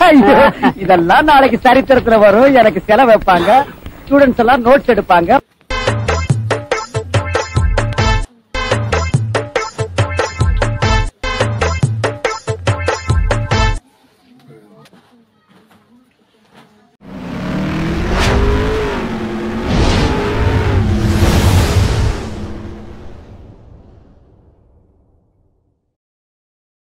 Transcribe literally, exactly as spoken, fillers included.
இதெல்லாம் நாளைக்கு சரித்திரத்துல வரும். எனக்கு செலவு வைப்பாங்க, ஸ்டூடெண்ட்ஸ் எல்லாம் நோட்ஸ் எடுப்பாங்க.